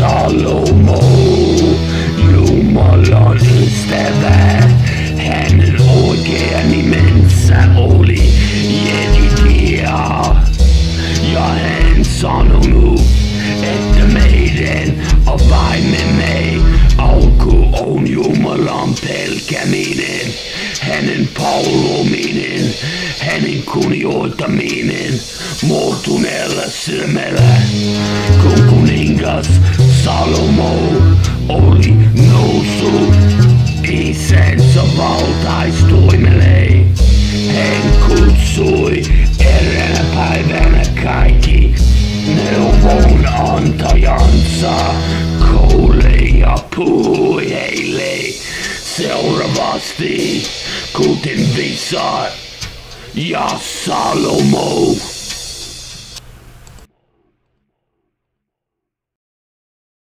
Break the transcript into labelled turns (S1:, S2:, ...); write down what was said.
S1: Salomo, Jumalan ystävä, hänen oikea nimensä oli Jedidia. Ja hän sanonut, että meidän avaimemme alku on Jumalan pelkäminen, hänen palvominen, hänen kunnioittaminen muotuneella silmällä. Kun kuningas Salomo oli noussut isänsä valtaistuimelle, hän kutsui eräänä päivänä kaikki neuvonantajansa koolle ja puhui heille seuraavasti, kuten viisaat ja Salomo.